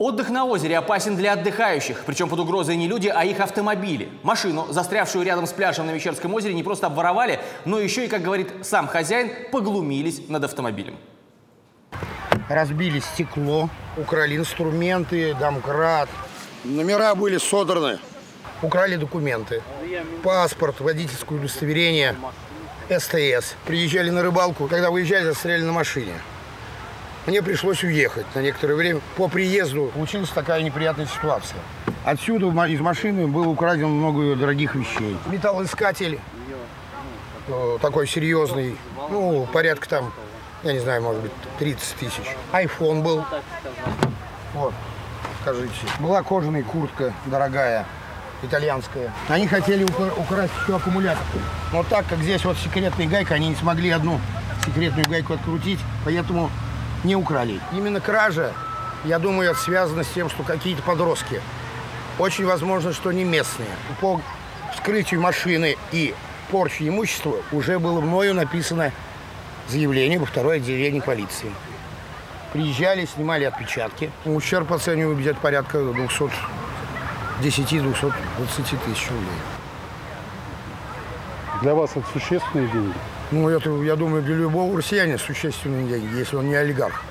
Отдых на озере опасен для отдыхающих. Причем под угрозой не люди, а их автомобили. Машину, застрявшую рядом с пляжем на Мещерском озере, не просто обворовали, но еще и, как говорит сам хозяин, поглумились над автомобилем. Разбили стекло, украли инструменты, домкрат. Номера были содраны. Украли документы. Паспорт, водительское удостоверение, СТС. Приезжали на рыбалку. Когда выезжали, застряли на машине. Мне пришлось уехать на некоторое время. По приезду получилась такая неприятная ситуация. Отсюда из машины было украдено много дорогих вещей. Металлоискатель такой серьезный, ну, порядка там, я не знаю, может быть, 30 тысяч. Айфон был. Вот, скажите. Была кожаная куртка дорогая, итальянская. Они хотели украсть еще аккумулятор. Но так как здесь вот секретная гайка, они не смогли одну секретную гайку открутить, поэтому не украли. Именно кража, я думаю, это связано с тем, что какие-то подростки. Очень возможно, что не местные. По вскрытию машины и порче имущества уже было мною написано заявление во второе отделение полиции. Приезжали, снимали отпечатки. Ущерб оцениваю где-то порядка 210-220 тысяч рублей. Для вас это существенные деньги? Ну, это, я думаю, для любого россиянина существенные деньги, если он не олигарх.